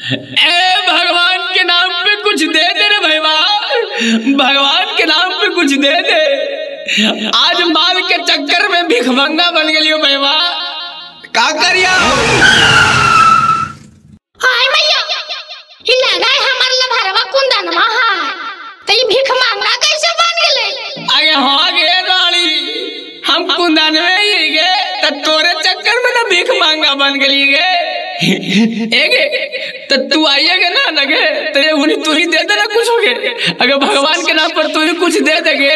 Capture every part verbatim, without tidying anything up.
ए भगवान के नाम पे कुछ दे दे रे भैया, भगवान के नाम पे कुछ दे दे। आज माल के चक्कर में भिखमंगा बन गई हो भैया, का करिया? हाय मैया, ही लगा है हमार लभरवा कुंदनमा है, तो ये भिखमंगा कैसे बन गेले? आगे हो गे रानी, हम कुंदनवे ही गे, तो तोरे चक्कर में ना भीख मांगा बन गई गे। एगे तो तू आइएगा ना लगे तो ये उन्हीं तू ही दे देना कुछ होगे, अगर भगवान के नाम पर तू ही कुछ दे देगे।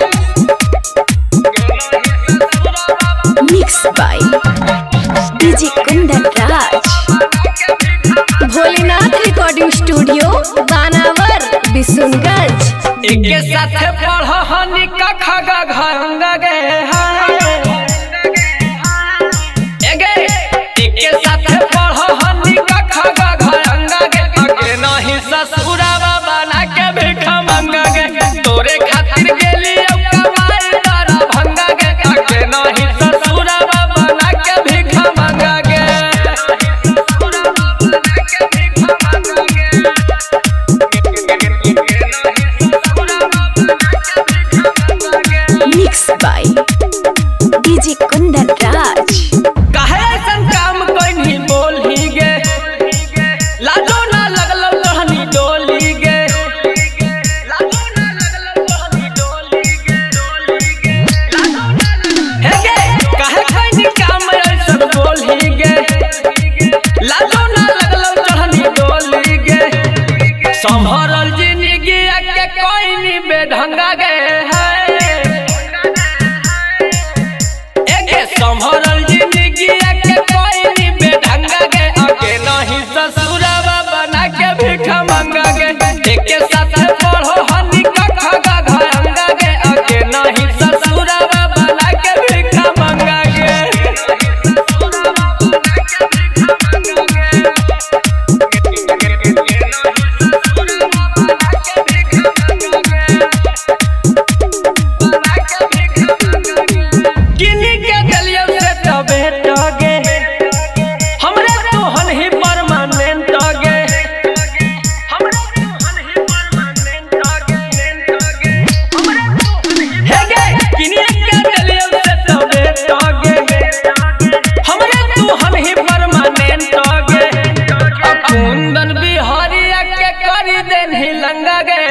Mix by DJ Kundan Raj, Bholenath recording studio Banawar Bishunganj. एक साथ पढ़ो हनी का खागा घंगा गे हाय, एगे एक साथ पढ़ो हनी का खागा घंगा गे, आगे नहीं ससुरावा बना के भिख मंगा गे, तोरे खातिर गेली कमाई तारा भंगा गे, आगे नहीं ससुरावा बना के भिख मंगा गे। Mix by DJ Kundan Raj. काहे ऐसन काम कोई नहीं बोल ही गे, लाजो ना लगलो तहनी डोली गे, लाजो ना लगलो तहनी डोली गे, हे गे काहे कोई नहीं काम ऐसन बोल ही गे, लाजो ना लगलो तहनी डोली गे, संभरल जिंदगी के कोई नहीं बेढंगा गे है, संभरल जिंदगी के कोई नहीं बेढंगा गे, आगे नहीं ससुरावा बना के भिख मंगा गे, एक साथ पढ़ो हनी का खागा घंगा गे, आगे नहीं ससुरावा बना के भिख मंगा गे। कुंदन बिहारिया के करी देन ही लंगा गे,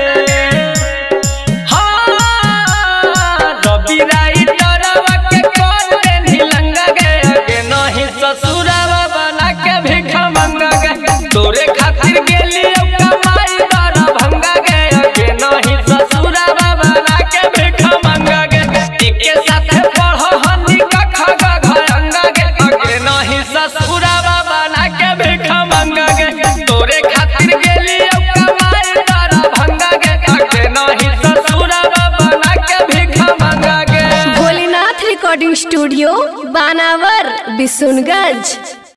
हाँ रवि राइटरवा के कर देन ही लंगा गे, आगे नहीं ससुरावा बना के भिख मंगा गे, तोरे खातिर गेली कमाई तारा भंगा गे, आगे नहीं ससुरावा बना के भिख मंगा गे, एक साथ पढ़ो हनी का खागा घंगा गे, आगे नहीं ससुरावा बना के भिख मंगा गे, तोरे खातिर गेली कमाई तारा भंगा गे, आगे नहीं ससुरावा बना के भिख मंगा गे। Bholenath recording studio Banawar Bishunganj.